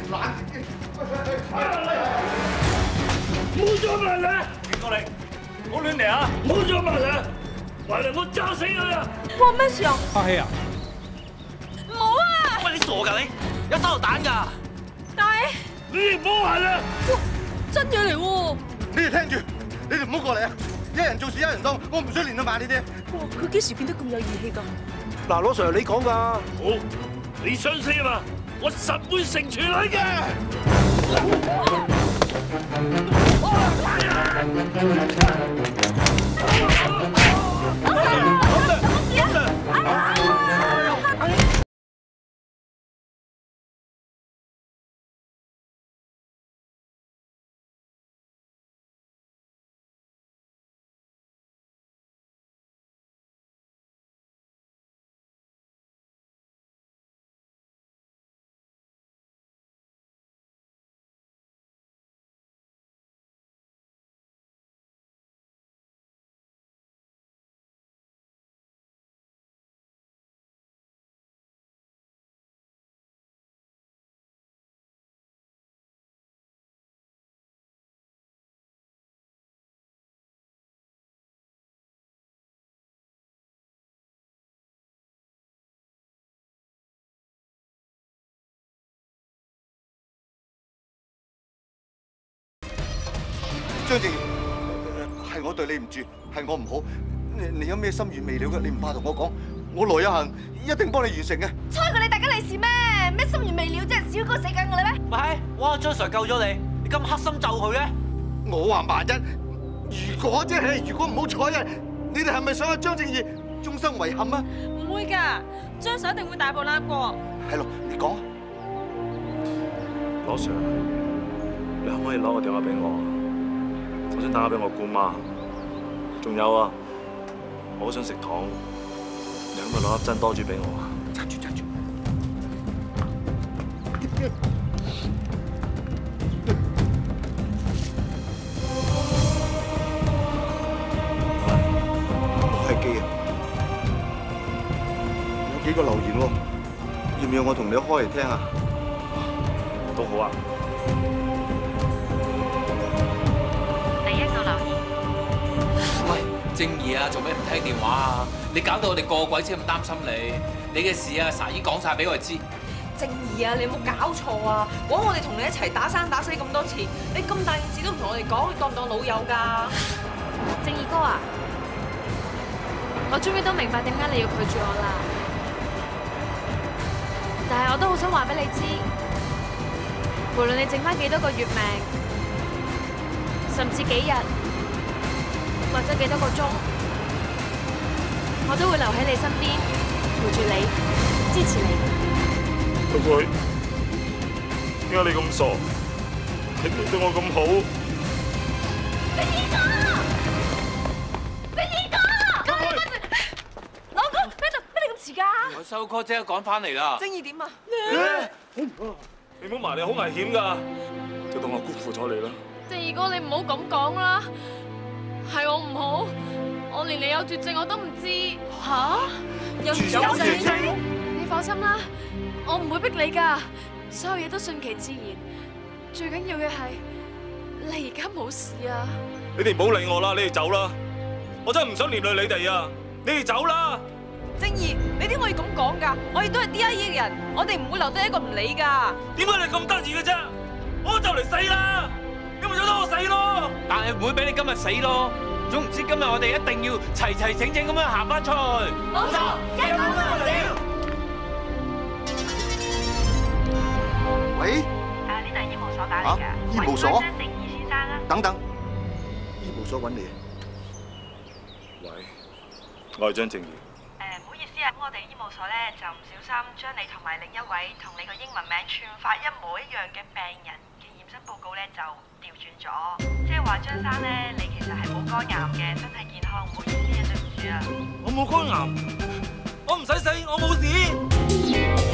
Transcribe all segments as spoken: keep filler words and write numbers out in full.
冷靜啲。 冇咗埋啦！ 警告你，唔好亂嚟啊！ 冇咗埋啦！埋嚟我炸死佢啊！ 哇！咩事啊？ 阿希啊！ 唔好啊！ 喂，你傻㗎你？有手榴彈㗎！ 大喜， 你哋唔好行啦！ 真嘢嚟喎！ 你哋聽住，你哋唔好過嚟啊！一人做事一人當，我唔想連到埋呢啲。 哇！佢幾時變得咁有義氣㗎？ 嗱，羅 Sir 你講㗎。 好，你相信嘛？我實會成全你嘅。 張正義，係我對你唔住，係我唔好。你你有咩心願未了嘅，你唔怕同我講，我來有行，一定幫你完成嘅。 猜過你大吉利是咩？咩心願未了啫？小哥死緊我啦咩？ 咪係，哇！張 Sir 救咗你，你咁黑心咒佢咧？ 我話萬一，如果啫係，如果唔好彩啊，你哋係咪想阿張正義終生遺憾啊？ 唔會㗎，張 Sir 一定會大步攬過。 係咯，你講啊。 羅 Sir，你可唔可以攞個電話俾我？我想打俾我姑媽。仲有啊，我好想食糖，你可唔可以攞粒珍多珠俾我？ 揸住揸住。我係記啊，有幾個留言喎，要唔要我同你開嚟聽啊？ 都好啊。 正義啊，做咩唔聽電話啊？你搞到我哋個鬼先咁擔心你，你嘅事啊，霎已講晒俾我哋知。 正義啊，你有冇搞錯啊？講我哋同你一齊打生打死咁多次，你咁大件事都唔同我哋講，你當唔當老友㗎？正義哥啊，我終於都明白點解你要拒絕我啦。但係我都好想話俾你知，無論你剩翻幾多個月命，甚至幾日，或者幾多個鐘，我都會留喺你身邊，陪住你，支持你。 老妹，點解你咁傻？你對我咁好？ 正義哥，正義哥，喂喂，老公，咩度？咩你咁遲㗎？ 我收 call 即刻趕翻嚟啦。 正義點啊？ 你唔好埋嚟，好危險㗎！就當我辜負咗你啦。 正義哥，你唔好咁講啦。係我唔好，我連你有絕症我都唔知。吓？有絕症？你放心啦，我唔會逼你噶，所有嘢都順其自然。最緊要嘅係你而家冇事啊！ 你哋唔好理我啦，你哋走啦！我真係唔想連累你哋啊！你哋走啦！ 正義，你點可以咁講噶？我哋都係 D I E 嘅人，我哋唔會留低一個唔理噶。 點解你咁得意嘅啫？我就嚟死啦！咁咪由得我死咯！ 但係唔會俾你今日死咯。總唔知今日我哋一定要齊齊整整咁樣行翻出去。 冇錯，一個都唔少。 喂？ 誒，呢度係醫務所打嚟㗎。 醫務所？ 張正義先生啊。 等等，醫務所揾你。 喂，我係張正義。 誒，唔好意思啊，咁我哋醫務所咧就唔小心將你同埋另一位同你個英文名串法一模一樣嘅病人嘅驗身報告咧就調轉咗，即係話張生咧你其實係冇肝癌嘅，身體健康，唔好意思啊，對唔住啊。 我冇肝癌，我唔使死，我冇事。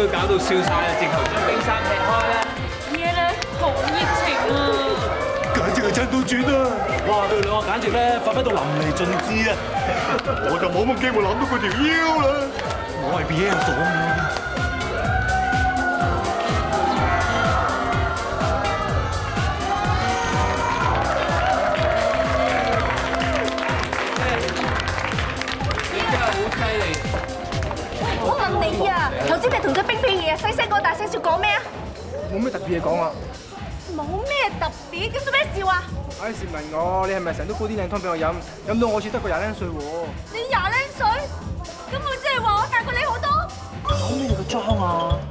搞到笑晒啦，直頭將冰山劈開啦！ 嘢咧好熱情啊！ 簡直係真到轉啊！哇，佢哋兩個簡直咧發揮到淋漓盡致啊！ 我就冇乜機會攬到佢條腰啦。 我係 B L 爽嘅。 你真係好犀利！ 我問你啊，頭先你同隻冰皮爺細聲講大聲少講咩啊？ 冇咩特別嘢講啊！ 冇咩特別，咁做咩笑啊？ 嗰時問我，你係咪成日都煲啲靚湯俾我飲？飲到我似得個廿零歲喎。 你廿零歲，咁咪即係話我大過你好多？ 講咩你個妝啊？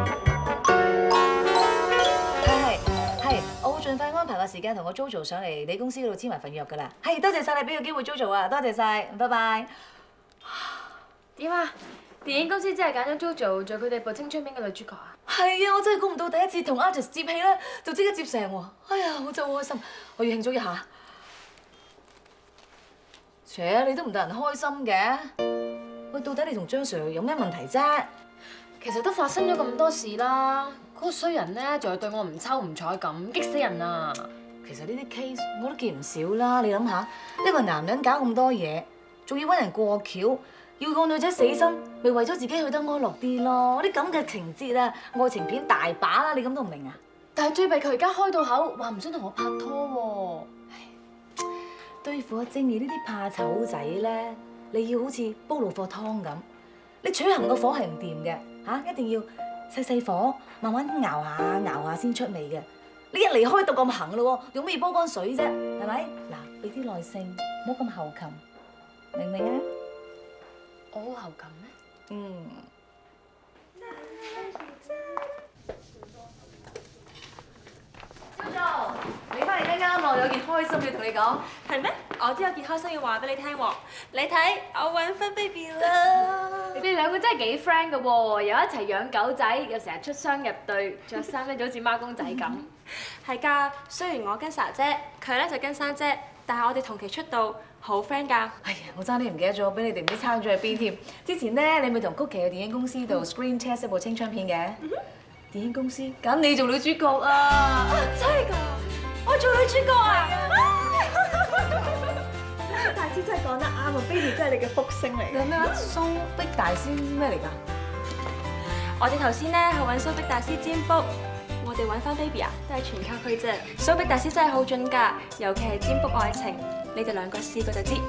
係係，我會盡快安排個時間同我 JoJo 上嚟你公司嗰度簽埋份約㗎啦。係，多謝晒你俾個機會 JoJo 啊，多謝晒，拜拜。 點啊？電影公司真係揀咗 JoJo 做佢哋部青春片嘅女主角啊？ 係啊，我真係估唔到第一次同 artist 接戲咧，就即刻接成喎。哎呀，我真係好開心，我要慶祝一下。切，你都唔戥人開心嘅？喂，到底你同張 Sir 有咩問題啫？ 其實都發生咗咁多事啦，嗰個衰人咧仲係對我唔抽唔睬咁，激死人啊！ 其實呢啲 case 我都見唔少啦，你諗下，一個男人搞咁多嘢，仲要揾人過橋。要個女仔死心，咪為咗自己去得安樂啲咯。啲咁嘅情節啊，愛情片大把啦，你咁都唔明啊？ 但係最弊佢而家開到口，話唔想同我拍拖喎。 對付阿正義呢啲怕醜仔咧，你要好似煲老火湯咁，你取行個火係唔掂嘅嚇，一定要細細火，慢慢熬下熬下先出味嘅。你一離開到咁行咯喎，用咩煲乾水啫？係咪？嗱，俾啲耐性，唔好咁後擒，明唔明啊？ 我好後感咩？ 嗯。JoJo，你翻嚟啱啱咯，有件開心要同你講。 係咩？我都有件開心要話俾你聽喎。你睇，我揾翻 baby 啦！ 你哋兩個真係幾 friend 㗎喎，又一齊養狗仔，又成日出雙入對，着衫咧就好似孖公仔咁。 係㗎，雖然我跟莎姐，佢咧就跟珊姐，但係我哋同期出道，好 friend 㗎。 哎呀，我爭啲唔記得咗，俾你哋唔知撐咗喺邊添。之前咧，你咪同曲奇去電影公司度 screen test 一部青春片嘅。電影公司揀你做女主角啊！ 真係㗎，我做女主角啊！大師真係講得啱啊 ，baby 真係你嘅福星嚟。 你咩啊？蘇碧大師咩嚟㗎？ 我哋頭先咧去揾蘇碧大師占卜，我哋揾翻 baby 啊，都係全靠佢啫。蘇碧大師真係好準㗎，尤其係占卜愛情，你哋兩個試過就知。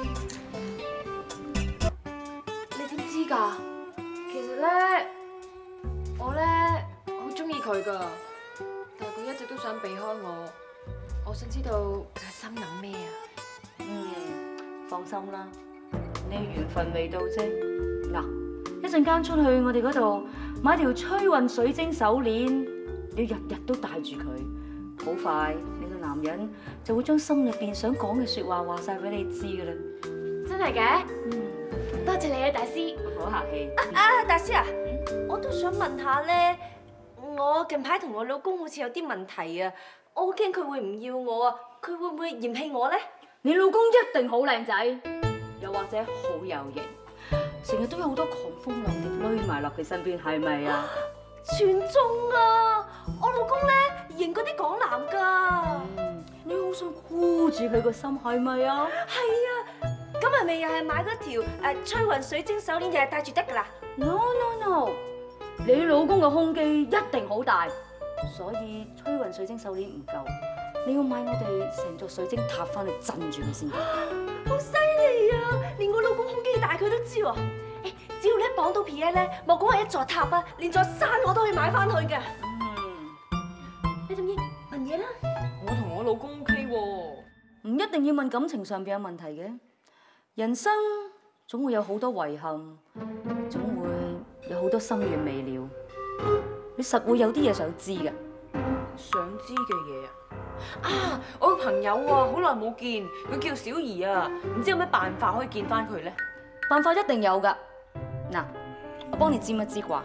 你點知㗎？其實咧，我咧好中意佢㗎，但係佢一直都想避開我。我想知道佢心諗咩啊？ 嗯，放心啦，你緣分未到啫。嗱，一陣間出去我哋嗰度買條催運水晶手鏈，你要日日都戴住佢，好快你個男人就會將心入邊想講嘅説話話晒俾你知㗎啦。 真係嘅？嗯，多謝你啊，大師。 唔好客氣。 啊啊，大師啊，嗯、我都想問下咧，我近排同我老公好似有啲問題啊，我好驚佢會唔要我啊，佢會唔會嫌棄我咧？ 你老公一定好靚仔，又或者好有型，成日都有好多狂蜂浪蝶匿埋落佢身邊，係咪啊？ 全中啊！我老公咧型嗰啲港男㗎。 嗯，你好想箍住佢個心，係咪啊？ 係啊，咁係咪又係買嗰條誒催運水晶手鏈，日日戴住得㗎啦 ？No no no，你老公嘅胸肌一定好大，所以催運水晶手鏈唔夠。你要買我哋成座水晶塔翻嚟鎮住佢先得。 好犀利啊！連我老公胸肌大佢都知喎。誒，只要你一綁到 P A 咧，莫講話一座塔啊，連座山我都可以買翻去㗎。嗯，你仲要問嘢啦？ 我同我老公 O K 喎，唔一定要問感情上邊有問題嘅。人生總會有好多遺憾，總會有好多心願未了。你實會有啲嘢想知嘅。 想知嘅嘢啊！啊，我個朋友啊，好耐冇見，佢叫小儀啊，唔知有咩辦法可以見翻佢咧？ 辦法一定有㗎。嗱，我幫你占一支卦。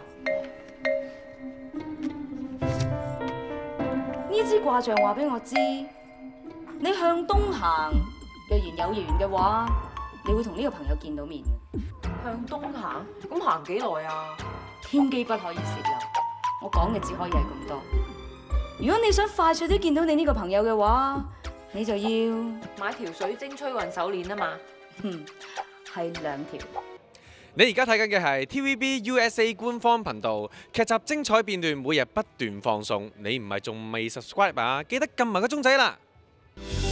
呢支卦象話俾我知，你向東行，若然有緣嘅話，你會同呢個朋友見到面嘅。 向東行？咁行幾耐啊？ 天機不可以泄漏。 我講嘅只可以係咁多。如果你想快脆啲見到你呢個朋友嘅話，你就要買條水晶催運手鏈啊嘛。 嗯，係兩條。 你而家睇緊嘅係 T V B U S A 官方頻道，劇集精彩片段每日不斷放送。你唔係仲未 subscribe 啊？記得撳埋個鐘仔啦！